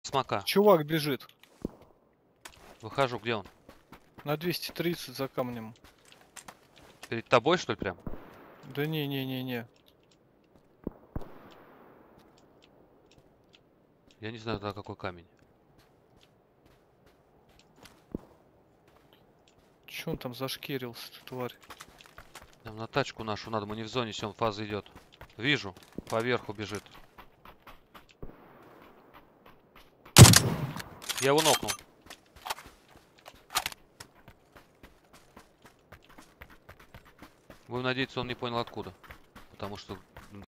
смока. Чувак бежит. Выхожу, где он? На 230 за камнем. Перед тобой, что ли, прям? Да не. Я не знаю, на какой камень. Че он там зашкерился, тварь? Нам на тачку нашу надо, мы не в зоне, все, фаза идет. Вижу, поверху бежит. Я его нокнул. Будем надеяться, он не понял откуда. Потому что